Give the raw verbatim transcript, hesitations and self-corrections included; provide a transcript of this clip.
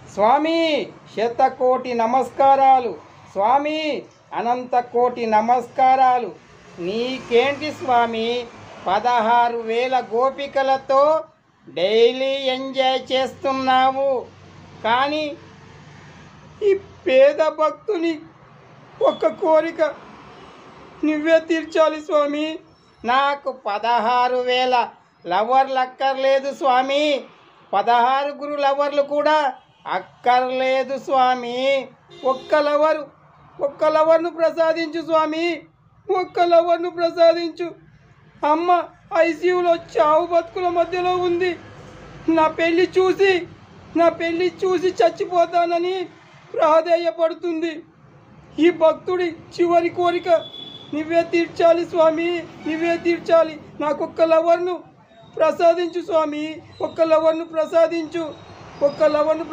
స్వామి శతకోటి నమస్కారాలు, స్వామి అనంత కోటి నమస్కారాలు. నీకేంటి స్వామి, పదహారు వేల గోపికలతో డైలీ ఎంజాయ్ చేస్తున్నావు, కానీ ఈ పేద భక్తుని ఒక్క కోరిక నువ్వే తీర్చాలి స్వామి. నాకు పదహారు వేల లవర్లు అక్కర్లేదు స్వామి, పదహారు గురు లవర్లు కూడా అక్కర్లేదు స్వామి. ఒక్క లవరు ఒక్క లవర్ను ప్రసాదించు స్వామి, ఒక్క లవర్ను ప్రసాదించు. అమ్మ ఐసీయూలో చావు బతుకుల మధ్యలో ఉంది. నా పెళ్ళి చూసి నా పెళ్ళి చూసి చచ్చిపోతానని ప్రాధేయపడుతుంది. ఈ భక్తుడి చివరి కోరిక నువ్వే తీర్చాలి స్వామి, నువ్వే తీర్చాలి. నాకు ఒక్క లవర్ను ప్రసాదించు స్వామి, ఒక్క లవర్ను ప్రసాదించు, ఒక్క లవర్ను